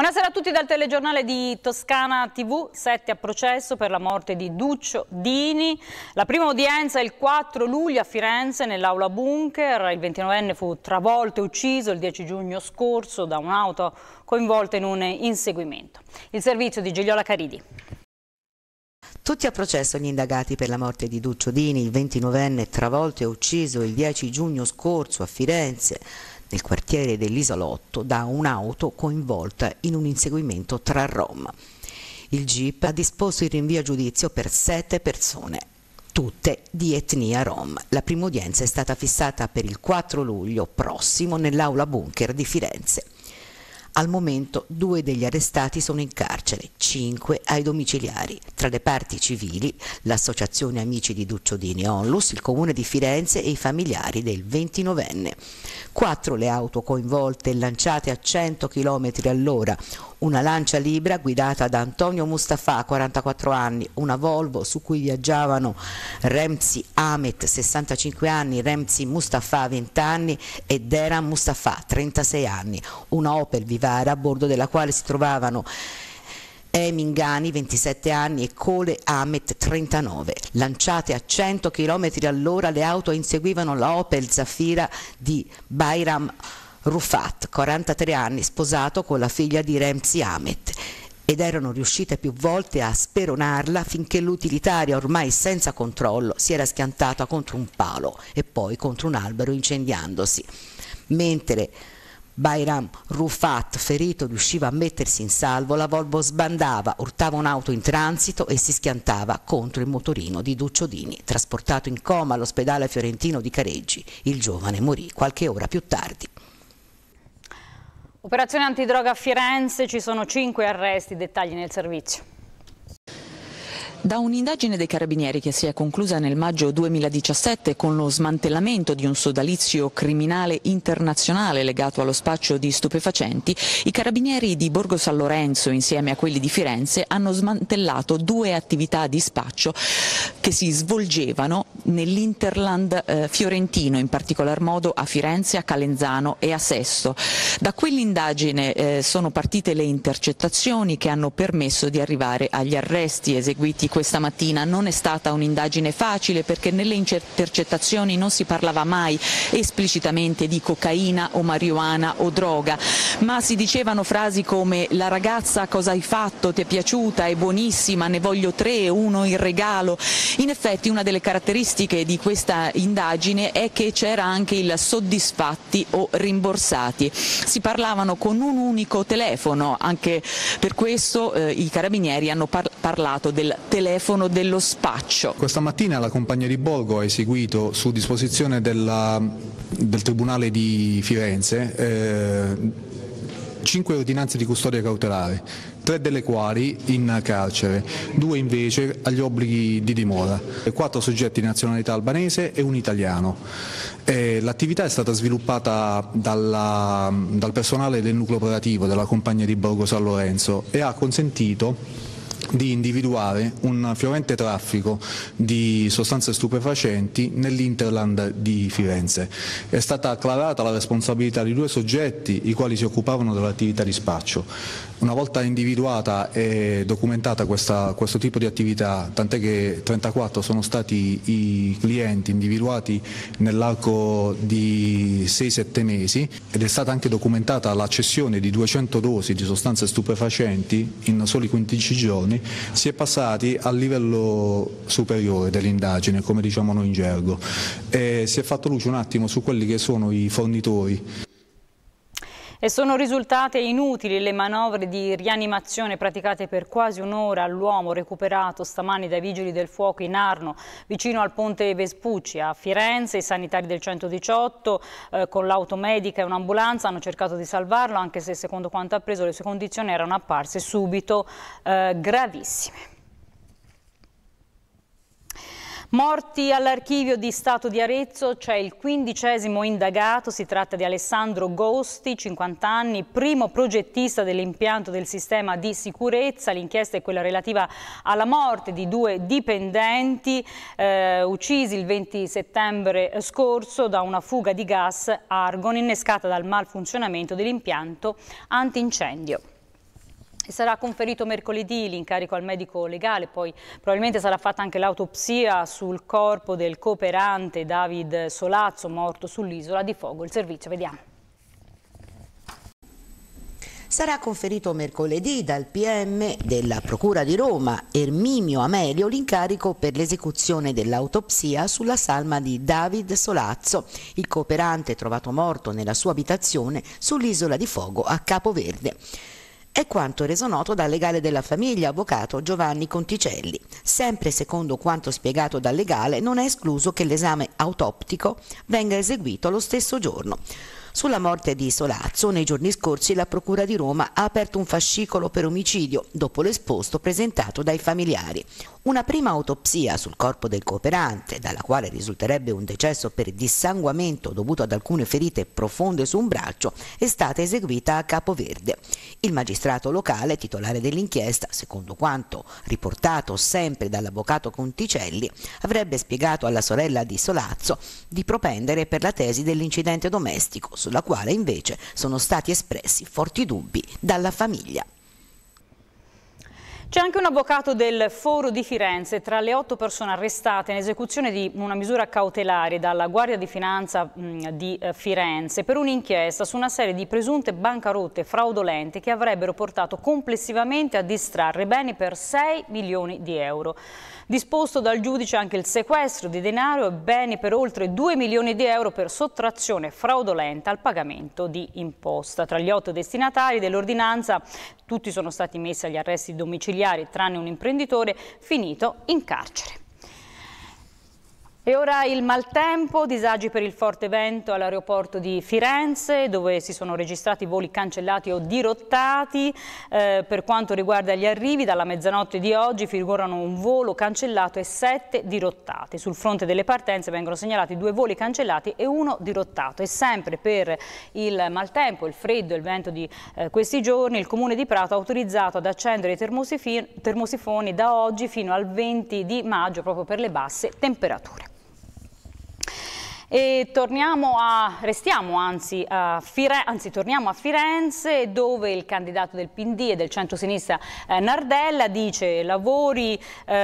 Buonasera a tutti dal telegiornale di Toscana TV. 7 a processo per la morte di Duccio Dini. La prima udienza è il 4 luglio a Firenze nell'aula bunker. Il 29enne fu travolto e ucciso il 10 giugno scorso da un'auto coinvolta in un inseguimento. Il servizio di Gigliola Caridi. Tutti a processo gli indagati per la morte di Duccio Dini, il 29enne travolto e ucciso il 10 giugno scorso a Firenze, nel quartiere dell'Isolotto, da un'auto coinvolta in un inseguimento tra rom. Il GIP ha disposto il rinvio a giudizio per 7 persone, tutte di etnia rom. La prima udienza è stata fissata per il 4 luglio prossimo nell'aula bunker di Firenze. Al momento 2 degli arrestati sono in carcere, 5 ai domiciliari. Tra le parti civili l'Associazione Amici di Duccio Dini Onlus, il Comune di Firenze e i familiari del 29enne. 4 le auto coinvolte lanciate a 100 km all'ora. Una Lancia Libra guidata da Antonio Mustafa, 44 anni, una Volvo su cui viaggiavano Remzi Ahmet, 65 anni, Remzi Mustafa, 20 anni e Deran Mustafa, 36 anni, una Opel Vivara a bordo della quale si trovavano Emin Ghani, 27 anni, e Cole Ahmet, 39. Lanciate a 100 km all'ora, le auto inseguivano la Opel Zafira di Bayram Rufat, 43 anni, sposato con la figlia di Remzi Ahmet, ed erano riuscite più volte a speronarla finché l'utilitaria, ormai senza controllo, si era schiantata contro un palo e poi contro un albero incendiandosi. Mentre Bayram Rufat, ferito, riusciva a mettersi in salvo, la Volvo sbandava, urtava un'auto in transito e si schiantava contro il motorino di Duccio Dini. Trasportato in coma all'ospedale fiorentino di Careggi, il giovane morì qualche ora più tardi. Operazione antidroga a Firenze, ci sono 5 arresti, dettagli nel servizio. Da un'indagine dei Carabinieri che si è conclusa nel maggio 2017 con lo smantellamento di un sodalizio criminale internazionale legato allo spaccio di stupefacenti, i Carabinieri di Borgo San Lorenzo insieme a quelli di Firenze hanno smantellato 2 attività di spaccio che si svolgevano nell'Interland fiorentino, in particolar modo a Firenze, a Calenzano e a Sesto. Da quell'indagine sono partite le intercettazioni che hanno permesso di arrivare agli arresti eseguiti questa mattina. Non è stata un'indagine facile perché nelle intercettazioni non si parlava mai esplicitamente di cocaina o marijuana o droga, ma si dicevano frasi come: la ragazza cosa hai fatto, ti è piaciuta, è buonissima, ne voglio 3, 1 in regalo. In effetti una delle caratteristiche di questa indagine è che c'era anche il soddisfatti o rimborsati. Si parlavano con un unico telefono, anche per questo i Carabinieri hanno parlato del telefono dello spaccio. Questa mattina la Compagnia di Borgo ha eseguito su disposizione del Tribunale di Firenze 5 ordinanze di custodia cautelare, 3 delle quali in carcere, 2 invece agli obblighi di dimora, 4 soggetti di nazionalità albanese e un italiano. L'attività è stata sviluppata dal personale del nucleo operativo della Compagnia di Borgo San Lorenzo e ha consentito di individuare un fiorente traffico di sostanze stupefacenti nell'Interland di Firenze. È stata acclarata la responsabilità di 2 soggetti i quali si occupavano dell'attività di spaccio. Una volta individuata e documentata questo tipo di attività, tant'è che 34 sono stati i clienti individuati nell'arco di 6-7 mesi ed è stata anche documentata la cessione di 200 dosi di sostanze stupefacenti in soli 15 giorni, si è passati al livello superiore dell'indagine, come diciamo noi in gergo, e si è fatto luce un attimo su quelli che sono i fornitori. E sono risultate inutili le manovre di rianimazione praticate per quasi un'ora all'uomo recuperato stamani dai vigili del fuoco in Arno, vicino al ponte Vespucci. A Firenze i sanitari del 118 con l'automedica e un'ambulanza hanno cercato di salvarlo, anche se secondo quanto appreso le sue condizioni erano apparse subito gravissime. Morti all'archivio di Stato di Arezzo, c'è il 15° indagato, si tratta di Alessandro Gosti, 50 anni, primo progettista dell'impianto del sistema di sicurezza. L'inchiesta è quella relativa alla morte di 2 dipendenti uccisi il 20 settembre scorso da una fuga di gas argon innescata dal malfunzionamento dell'impianto antincendio. Sarà conferito mercoledì l'incarico al medico legale, poi probabilmente sarà fatta anche l'autopsia sul corpo del cooperante David Solazzo, morto sull'isola di Fogo. Il servizio, vediamo. Sarà conferito mercoledì dal PM della Procura di Roma, Erminio Amelio, l'incarico per l'esecuzione dell'autopsia sulla salma di David Solazzo, il cooperante trovato morto nella sua abitazione sull'isola di Fogo a Capoverde. È quanto reso noto dal legale della famiglia, avvocato Giovanni Conticelli. Sempre secondo quanto spiegato dal legale, non è escluso che l'esame autoptico venga eseguito lo stesso giorno. Sulla morte di Solazzo, nei giorni scorsi la Procura di Roma ha aperto un fascicolo per omicidio dopo l'esposto presentato dai familiari. Una prima autopsia sul corpo del cooperante, dalla quale risulterebbe un decesso per dissanguamento dovuto ad alcune ferite profonde su un braccio, è stata eseguita a Capoverde. Il magistrato locale, titolare dell'inchiesta, secondo quanto riportato sempre dall'avvocato Conticelli, avrebbe spiegato alla sorella di Solazzo di propendere per la tesi dell'incidente domestico, sulla quale invece sono stati espressi forti dubbi dalla famiglia. C'è anche un avvocato del Foro di Firenze. Tra le 8 persone arrestate in esecuzione di una misura cautelare dalla Guardia di Finanza di Firenze per un'inchiesta su una serie di presunte bancarotte fraudolente che avrebbero portato complessivamente a distrarre beni per 6 milioni di euro. Disposto dal giudice anche il sequestro di denaro e beni per oltre 2 milioni di euro per sottrazione fraudolenta al pagamento di imposta. Tra gli 8 destinatari dell'ordinanza tutti sono stati messi agli arresti domiciliari tranne un imprenditore finito in carcere. E ora il maltempo, disagi per il forte vento all'aeroporto di Firenze, dove si sono registrati voli cancellati o dirottati. Per quanto riguarda gli arrivi, dalla mezzanotte di oggi figurano un volo cancellato e 7 dirottati. Sul fronte delle partenze vengono segnalati 2 voli cancellati e 1 dirottato. E sempre per il maltempo, il freddo e il vento di questi giorni, il Comune di Prato ha autorizzato ad accendere i termosifoni da oggi fino al 20 di maggio proprio per le basse temperature. E torniamo a Firenze, dove il candidato del PD e del centro-sinistra Nardella dice lavori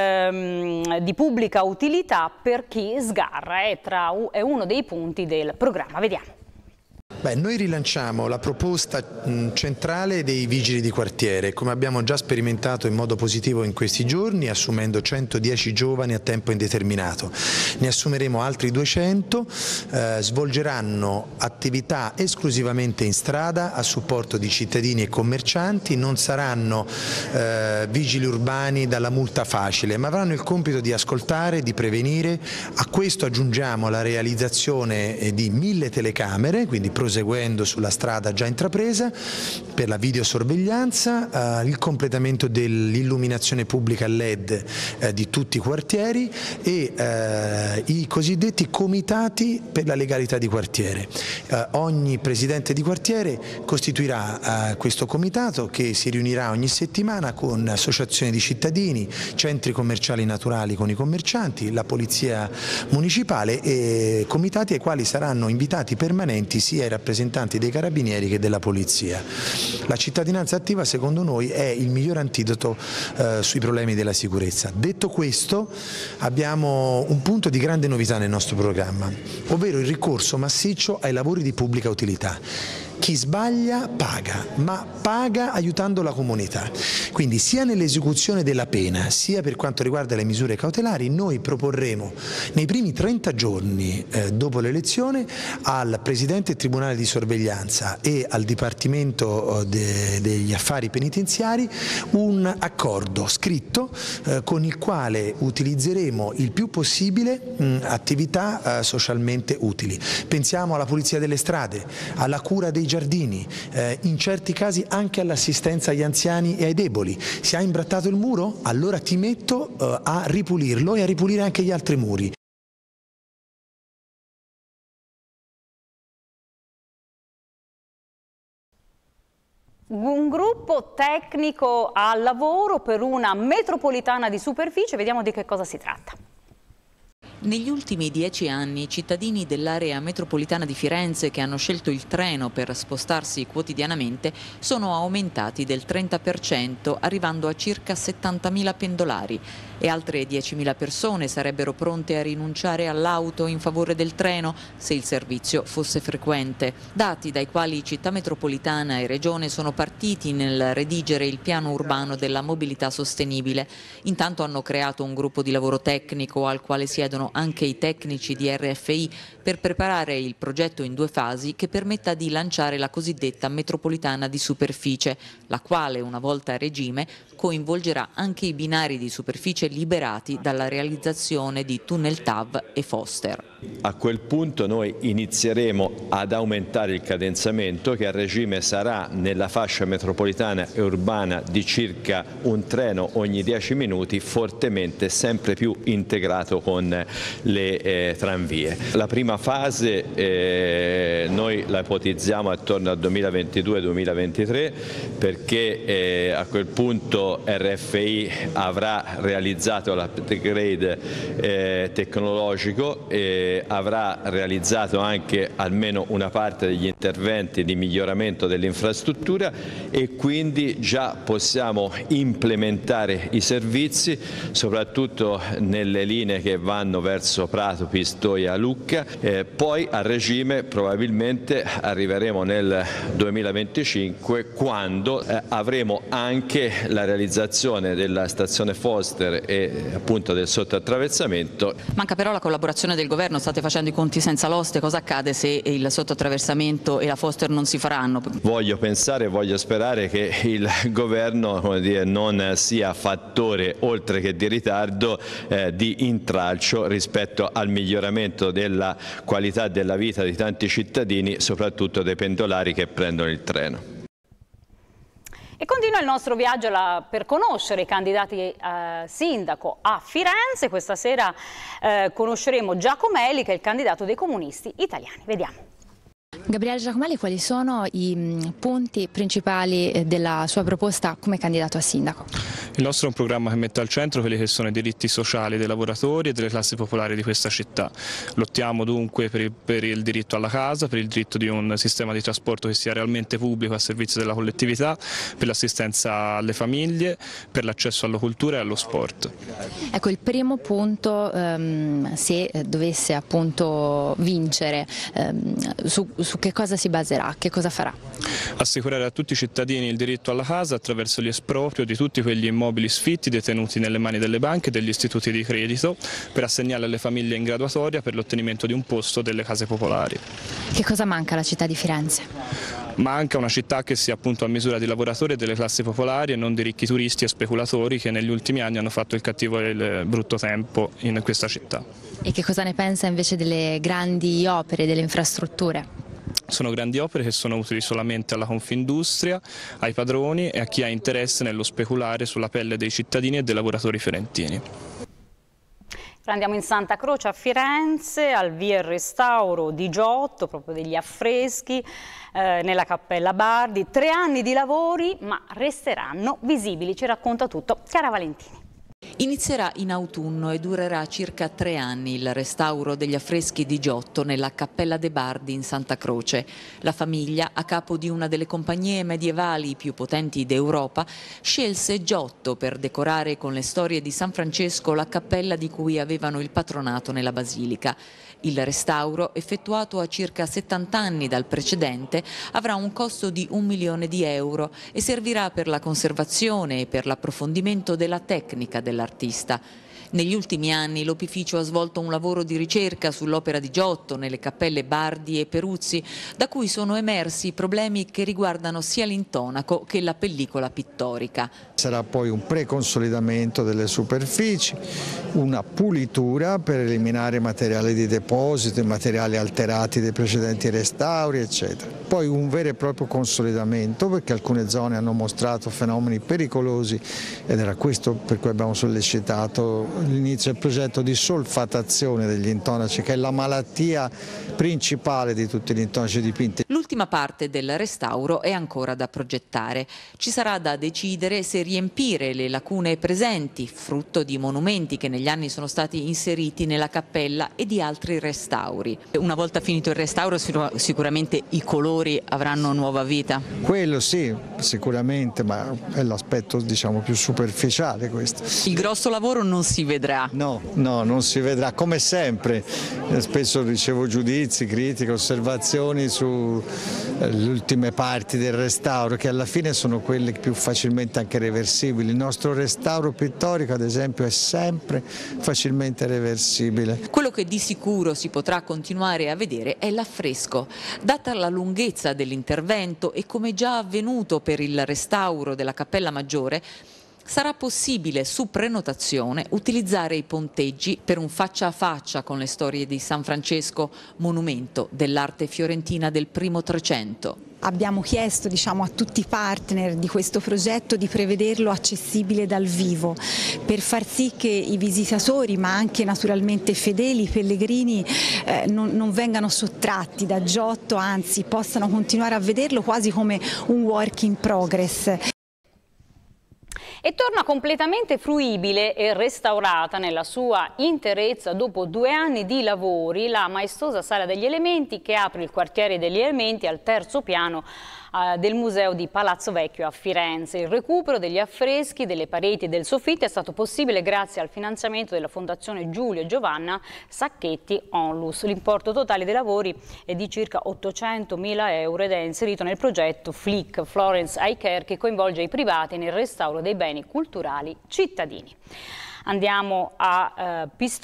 di pubblica utilità per chi sgarra, è uno dei punti del programma. Vediamo. Noi rilanciamo la proposta centrale dei vigili di quartiere, come abbiamo già sperimentato in modo positivo in questi giorni, assumendo 110 giovani a tempo indeterminato. Ne assumeremo altri 200, svolgeranno attività esclusivamente in strada a supporto di cittadini e commercianti, non saranno vigili urbani dalla multa facile, ma avranno il compito di ascoltare, di prevenire. A questo aggiungiamo la realizzazione di 1000 telecamere, quindi proseguendo sulla strada già intrapresa, per la videosorveglianza, il completamento dell'illuminazione pubblica LED di tutti i quartieri e i cosiddetti comitati per la legalità di quartiere. Ogni presidente di quartiere costituirà questo comitato che si riunirà ogni settimana con associazioni di cittadini, centri commerciali naturali con i commercianti, la polizia municipale e comitati ai quali saranno invitati permanenti sia i rappresentanti dei carabinieri che della polizia. La cittadinanza attiva secondo noi è il miglior antidoto sui problemi della sicurezza. Detto questo, abbiamo un punto di grande novità nel nostro programma, ovvero il ricorso massiccio ai lavori di pubblica utilità. Chi sbaglia paga, ma paga aiutando la comunità. Quindi sia nell'esecuzione della pena, sia per quanto riguarda le misure cautelari, noi proporremo nei primi 30 giorni dopo l'elezione al Presidente del Tribunale di Sorveglianza e al Dipartimento degli Affari Penitenziari un accordo scritto con il quale utilizzeremo il più possibile attività socialmente utili. Pensiamo alla pulizia delle strade, alla cura dei giardini, in certi casi anche all'assistenza agli anziani e ai deboli. Si ha imbrattato il muro? Allora ti metto a ripulirlo e a ripulire anche gli altri muri. Un gruppo tecnico al lavoro per una metropolitana di superficie, vediamo di che cosa si tratta. Negli ultimi 10 anni i cittadini dell'area metropolitana di Firenze che hanno scelto il treno per spostarsi quotidianamente sono aumentati del 30%, arrivando a circa 70.000 pendolari, e altre 10.000 persone sarebbero pronte a rinunciare all'auto in favore del treno se il servizio fosse frequente. Dati dai quali Città Metropolitana e Regione sono partiti nel redigere il piano urbano della mobilità sostenibile. Intanto hanno creato un gruppo di lavoro tecnico al quale siedono anche i tecnici di RFI per preparare il progetto in 2 fasi che permetta di lanciare la cosiddetta metropolitana di superficie, la quale, una volta a regime, coinvolgerà anche i binari di superficie liberati dalla realizzazione di tunnel TAV e Foster. A quel punto noi inizieremo ad aumentare il cadenzamento, che a regime sarà nella fascia metropolitana e urbana di circa un treno ogni 10 minuti, fortemente sempre più integrato con le tranvie. La prima fase noi la ipotizziamo attorno al 2022-2023 perché a quel punto RFI avrà realizzato l'upgrade tecnologico e avrà realizzato anche almeno una parte degli interventi di miglioramento dell'infrastruttura e quindi già possiamo implementare i servizi soprattutto nelle linee che vanno verso Prato, Pistoia, Lucca. Poi a regime probabilmente arriveremo nel 2025 quando avremo anche la realizzazione della stazione Foster e appunto del sottoattraversamento. Manca però la collaborazione del governo, state facendo i conti senza l'oste, cosa accade se il sottoattraversamento e la Foster non si faranno? Voglio pensare e voglio sperare che il governo, come dire, non sia fattore, oltre che di ritardo, di intralcio rispetto al miglioramento della qualità della vita di tanti cittadini, soprattutto dei pendolari che prendono il treno. E continua il nostro viaggio per conoscere i candidati sindaco a Firenze. Questa sera conosceremo Giacomelli, che è il candidato dei comunisti italiani. Vediamo. Gabriele Giacomelli, quali sono i punti principali della sua proposta come candidato a sindaco? Il nostro è un programma che mette al centro quelli che sono i diritti sociali dei lavoratori e delle classi popolari di questa città. Lottiamo dunque per il diritto alla casa, per il diritto di un sistema di trasporto che sia realmente pubblico a servizio della collettività, per l'assistenza alle famiglie, per l'accesso alla cultura e allo sport. Ecco, il primo punto, se dovesse appunto vincere, su che cosa si baserà, che cosa farà? Assicurare a tutti i cittadini il diritto alla casa attraverso l'esproprio di tutti quegli immobili sfitti detenuti nelle mani delle banche e degli istituti di credito, per assegnarli alle famiglie in graduatoria per l'ottenimento di un posto delle case popolari. Che cosa manca alla città di Firenze? Manca una città che sia appunto a misura di lavoratori e delle classi popolari e non di ricchi turisti e speculatori che negli ultimi anni hanno fatto il cattivo e il brutto tempo in questa città. E che cosa ne pensa invece delle grandi opere, delle infrastrutture? Sono grandi opere che sono utili solamente alla Confindustria, ai padroni e a chi ha interesse nello speculare sulla pelle dei cittadini e dei lavoratori fiorentini. Andiamo in Santa Croce a Firenze, al via il restauro di Giotto, proprio degli affreschi nella Cappella Bardi. 3 anni di lavori, ma resteranno visibili. Ci racconta tutto Chiara Valentini. Inizierà in autunno e durerà circa 3 anni il restauro degli affreschi di Giotto nella Cappella de' Bardi in Santa Croce. La famiglia, a capo di una delle compagnie medievali più potenti d'Europa, scelse Giotto per decorare con le storie di San Francesco la cappella di cui avevano il patronato nella basilica. Il restauro, effettuato a circa 70 anni dal precedente, avrà un costo di 1 milione di euro e servirà per la conservazione e per l'approfondimento della tecnica dell'artista. Negli ultimi anni l'opificio ha svolto un lavoro di ricerca sull'opera di Giotto nelle cappelle Bardi e Peruzzi, da cui sono emersi problemi che riguardano sia l'intonaco che la pellicola pittorica. Sarà poi un preconsolidamento delle superfici, una pulitura per eliminare materiali di deposito, materiali alterati dei precedenti restauri, eccetera. Poi un vero e proprio consolidamento, perché alcune zone hanno mostrato fenomeni pericolosi ed era questo per cui abbiamo sollecitato l'inizio del progetto di solfatazione degli intonaci, che è la malattia principale di tutti gli intonaci dipinti. L'ultima parte del restauro è ancora da progettare. Ci sarà da decidere se riempire le lacune presenti, frutto di monumenti che negli anni sono stati inseriti nella cappella e di altri restauri. Una volta finito il restauro sicuramente i colori avranno nuova vita. Quello sì, sicuramente, ma è l'aspetto diciamo più superficiale questo. Il grosso lavoro non si vedrà? No, non si vedrà, come sempre. Spesso ricevo giudizi, critiche, osservazioni sulle ultime parti del restauro, che alla fine sono quelle più facilmente anche reversibili. Il nostro restauro pittorico, ad esempio, è sempre facilmente reversibile. Quello che di sicuro si potrà continuare a vedere è l'affresco. Data la lunghezza dell'intervento e come già avvenuto per il restauro della Cappella Maggiore, sarà possibile su prenotazione utilizzare i ponteggi per un faccia a faccia con le storie di San Francesco, monumento dell'arte fiorentina del primo Trecento. Abbiamo chiesto a tutti i partner di questo progetto di prevederlo accessibile dal vivo, per far sì che i visitatori, ma anche naturalmente fedeli, pellegrini, non vengano sottratti da Giotto, anzi possano continuare a vederlo quasi come un work in progress. E torna completamente fruibile e restaurata nella sua interezza dopo 2 anni di lavori la maestosa Sala degli Elementi, che apre il quartiere degli Elementi al 3° piano del Museo di Palazzo Vecchio a Firenze. Il recupero degli affreschi, delle pareti e del soffitto è stato possibile grazie al finanziamento della Fondazione Giulio e Giovanna Sacchetti Onlus. L'importo totale dei lavori è di circa 800.000 euro ed è inserito nel progetto FLIC, Florence Eye Care, che coinvolge i privati nel restauro dei beni culturali cittadini. Andiamo a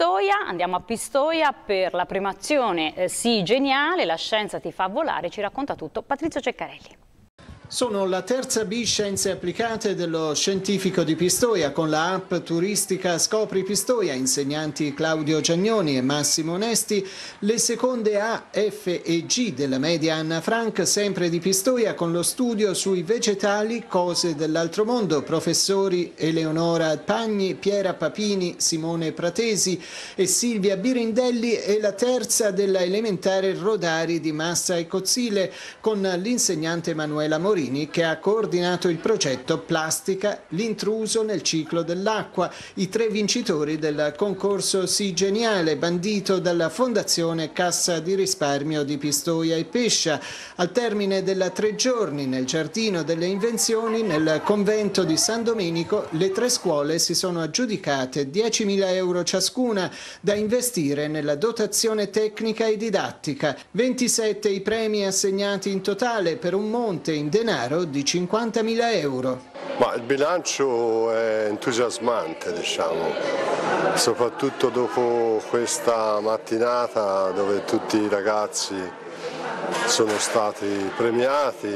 Pistoia per la premiazione Sii Geniale, la scienza ti fa volare, ci racconta tutto Patrizio Ceccarelli. Sono la terza B Scienze Applicate dello Scientifico di Pistoia con la app turistica Scopri Pistoia, insegnanti Claudio Giagnoni e Massimo Onesti, le seconde A, F e G della media Anna Frank, sempre di Pistoia, con lo studio sui vegetali Cose dell'altro mondo, professori Eleonora Pagni, Piera Papini, Simone Pratesi e Silvia Birindelli, e la terza della elementare Rodari di Massa e Cozzile con l'insegnante Emanuela Morini, che ha coordinato il progetto Plastica, l'intruso nel ciclo dell'acqua, i 3 vincitori del concorso Sii Geniale bandito dalla Fondazione Cassa di Risparmio di Pistoia e Pescia. Al termine della 3 giorni nel Giardino delle Invenzioni, nel convento di San Domenico, le 3 scuole si sono aggiudicate 10.000 euro ciascuna da investire nella dotazione tecnica e didattica. 27 i premi assegnati in totale per un monte in denaro di 50.000 euro. Ma il bilancio è entusiasmante, soprattutto dopo questa mattinata dove tutti i ragazzi sono stati premiati.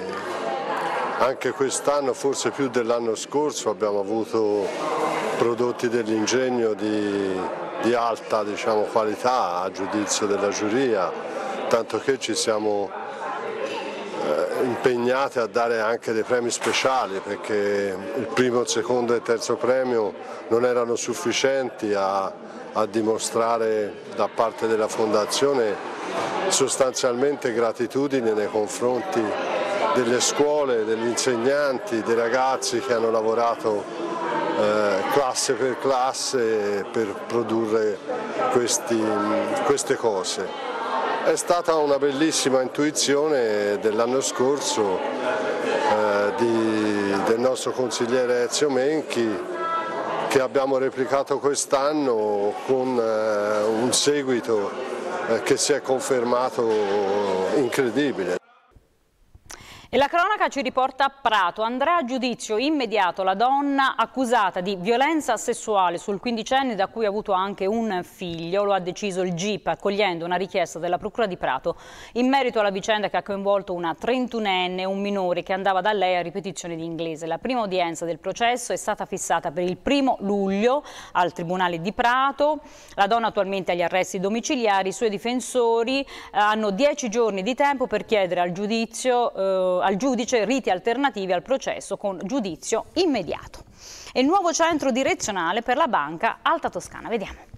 Anche quest'anno, forse più dell'anno scorso, abbiamo avuto prodotti dell'ingegno di alta qualità a giudizio della giuria, tanto che ci siamo impegnati a dare anche dei premi speciali, perché il primo, il secondo e il terzo premio non erano sufficienti a dimostrare da parte della Fondazione sostanzialmente gratitudine nei confronti delle scuole, degli insegnanti, dei ragazzi che hanno lavorato classe per classe per produrre queste cose. È stata una bellissima intuizione dell'anno scorso del nostro consigliere Ezio Menchi, che abbiamo replicato quest'anno con un seguito che si è confermato incredibile. E la cronaca ci riporta a Prato. Andrà a giudizio immediato la donna accusata di violenza sessuale sul 15enne da cui ha avuto anche un figlio. Lo ha deciso il GIP, accogliendo una richiesta della Procura di Prato in merito alla vicenda che ha coinvolto una 31enne e un minore che andava da lei a ripetizione di inglese. La prima udienza del processo è stata fissata per il 1° luglio al Tribunale di Prato. La donna attualmente agli arresti domiciliari. I suoi difensori hanno 10 giorni di tempo per chiedere al giudice riti alternativi al processo con giudizio immediato. E il nuovo centro direzionale per la Banca Alta Toscana, vediamo.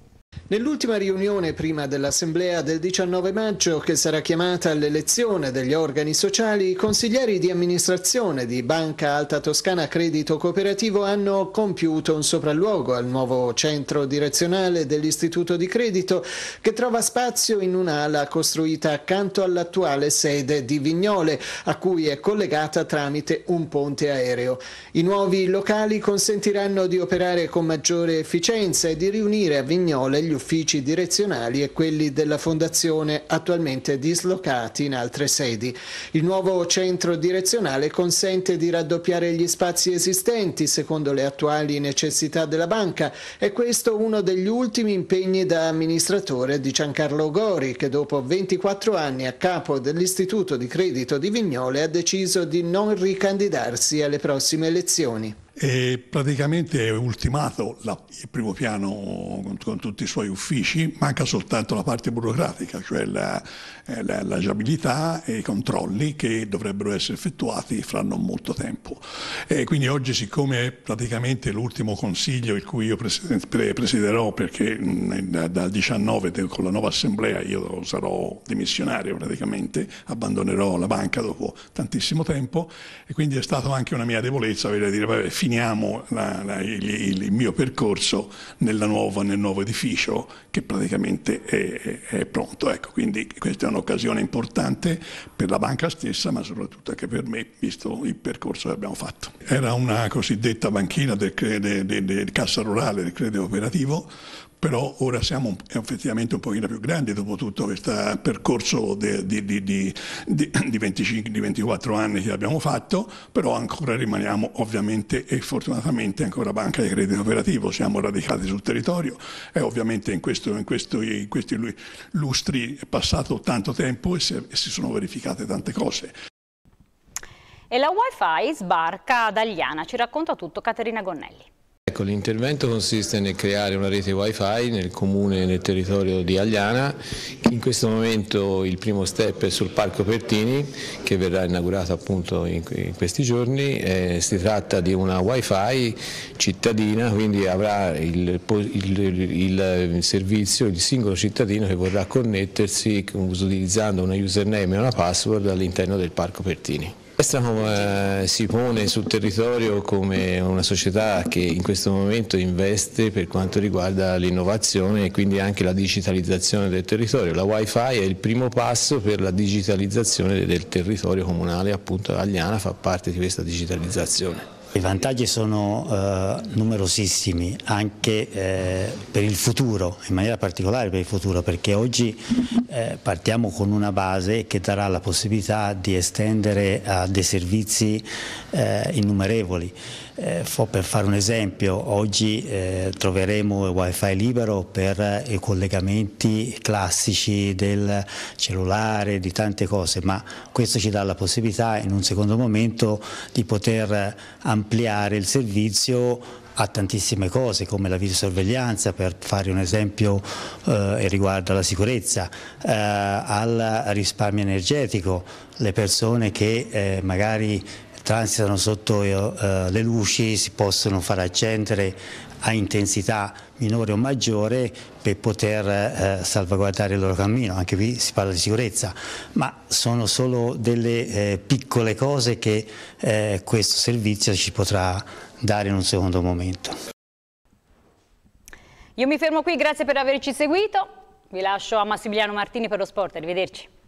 Nell'ultima riunione prima dell'assemblea del 19 maggio, che sarà chiamata all'elezione degli organi sociali, i consiglieri di amministrazione di Banca Alta Toscana Credito Cooperativo hanno compiuto un sopralluogo al nuovo centro direzionale dell'Istituto di Credito, che trova spazio in un'ala costruita accanto all'attuale sede di Vignole, a cui è collegata tramite un ponte aereo. I nuovi locali consentiranno di operare con maggiore efficienza e di riunire a Vignole gli uffici direzionali e quelli della Fondazione attualmente dislocati in altre sedi. Il nuovo centro direzionale consente di raddoppiare gli spazi esistenti secondo le attuali necessità della banca. È questo uno degli ultimi impegni da amministratore di Giancarlo Gori, che dopo 24 anni a capo dell'Istituto di Credito di Vignole ha deciso di non ricandidarsi alle prossime elezioni. E praticamente è ultimato il primo piano con tutti i suoi uffici, manca soltanto la parte burocratica, cioè l'agibilità e i controlli che dovrebbero essere effettuati fra non molto tempo. E quindi oggi, siccome è praticamente l'ultimo consiglio il cui io presiderò, perché dal 19 con la nuova assemblea io sarò dimissionario praticamente, abbandonerò la banca dopo tantissimo tempo, e quindi è stata anche una mia debolezza avere a dire vabbè, finiamo il mio percorso nel nuovo edificio che praticamente è pronto. Ecco, quindi questa è un'occasione importante per la banca stessa, ma soprattutto anche per me, visto il percorso che abbiamo fatto. Era una cosiddetta banchina del Cassa Rurale del Credito Cooperativo, però ora siamo effettivamente un pochino più grandi dopo tutto questo percorso di 24 anni che abbiamo fatto, però ancora rimaniamo ovviamente e fortunatamente ancora Banca di Credito Cooperativo, siamo radicati sul territorio e ovviamente in questi lustri è passato tanto tempo e si sono verificate tante cose. E la Wi-Fi sbarca ad Agliana, ci racconta tutto Caterina Gonnelli. Ecco, l'intervento consiste nel creare una rete Wi-Fi nel comune e nel territorio di Agliana. In questo momento il primo step è sul Parco Pertini, che verrà inaugurato appunto in questi giorni. Si tratta di una Wi-Fi cittadina, quindi avrà il servizio il singolo cittadino che vorrà connettersi utilizzando una username e una password all'interno del Parco Pertini. Estracom si pone sul territorio come una società che in questo momento investe per quanto riguarda l'innovazione e quindi anche la digitalizzazione del territorio. La Wi-Fi è il primo passo per la digitalizzazione del territorio comunale, appunto Agliana fa parte di questa digitalizzazione. I vantaggi sono numerosissimi anche per il futuro, in maniera particolare per il futuro, perché oggi partiamo con una base che darà la possibilità di estendere a dei servizi innumerevoli. Per fare un esempio, oggi troveremo il Wi-Fi libero per i collegamenti classici del cellulare, di tante cose, ma questo ci dà la possibilità in un secondo momento di poter ampliare il servizio a tantissime cose come la videosorveglianza, per fare un esempio riguardo alla sicurezza, al risparmio energetico, le persone che magari transitano sotto le luci si possono far accendere a intensità minore o maggiore per poter salvaguardare il loro cammino. Anche qui si parla di sicurezza, ma sono solo delle piccole cose che questo servizio ci potrà dare in un secondo momento. Io mi fermo qui, grazie per averci seguito, vi lascio a Massimiliano Martini per lo sport, arrivederci.